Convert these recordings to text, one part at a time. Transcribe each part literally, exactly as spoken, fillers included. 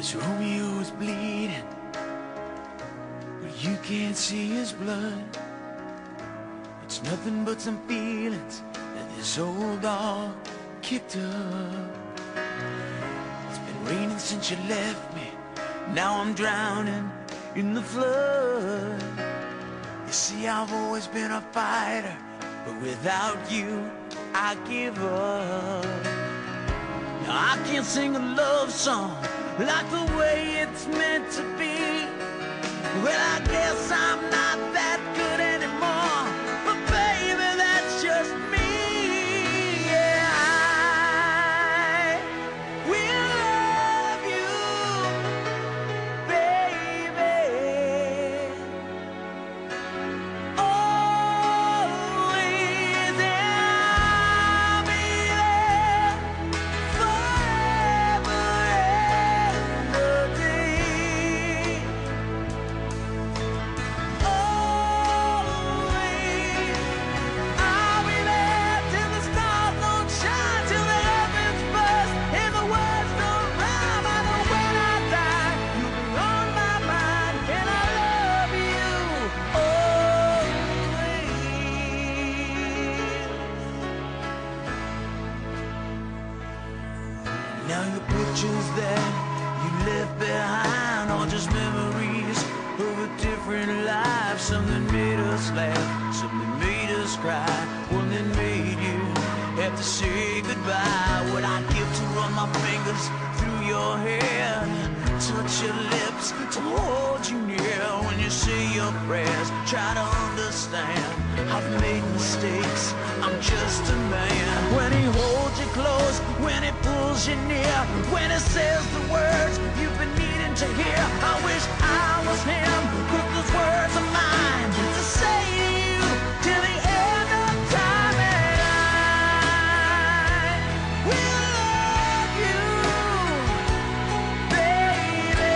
'Cause Romeo's bleeding, but you can't see his blood. It's nothing but some feelings that this old dog kicked up. It's been raining since you left me, now I'm drowning in the flood. You see, I've always been a fighter, but without you, I give up. Now I can't sing a love song like the way it's meant to be. Well, I guess I'm not that good anymore, but baby, that's just me. Yeah, I will love you, baby, always, and I'll be there forever and a day. Always, I'll be there till the stars don't shine, till the heavens burst and the words don't rhyme. I know when I die, you'll be on my mind, and I love you always. Now your pictures that you left behind are just memories of a different life. Something made us laugh, something made us cry, one that made you have to say goodbye. What I'd give to run my fingers through your hair, touch your lips, to hold you near when you say your prayers. Try to understand, I've made mistakes, I'm just a man. When he holds you close, when he pulls you near, when he says the words you've been needing to hear, I wish I was him, 'cause those words are mine to say to you till the end of time. And I will love you, baby,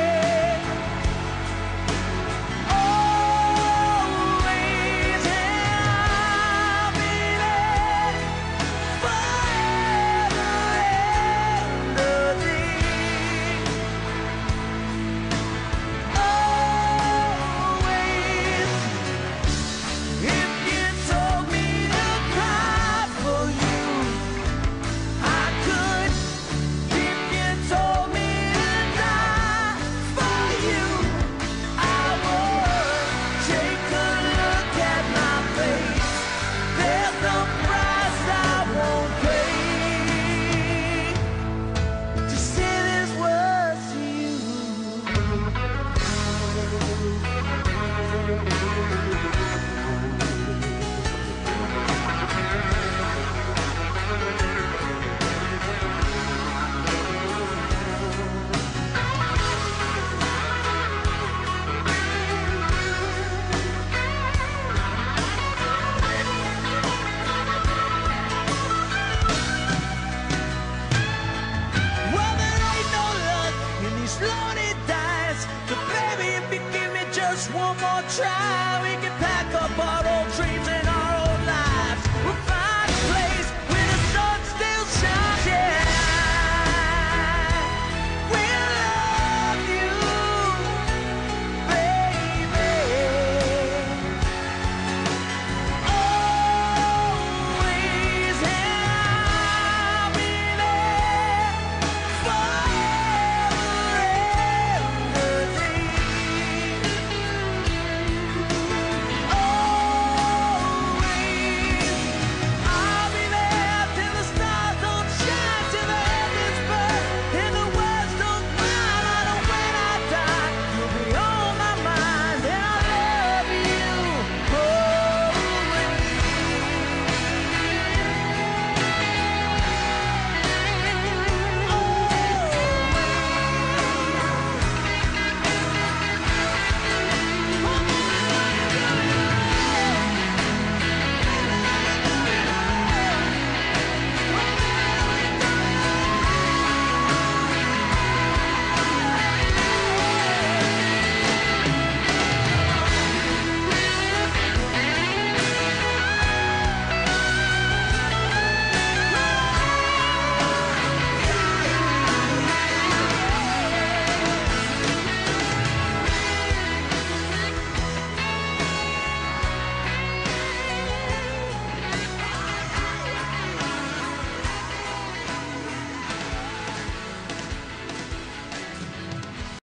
always, and I'll be there forever and a day. Always, if you told me to cry for you, I could. If you told me to die for you, I would. Take a look at my face, there's no price I won't pay to say these words to you. Well, there ain't no luck in these lonely days, but baby, if you give me just one more try,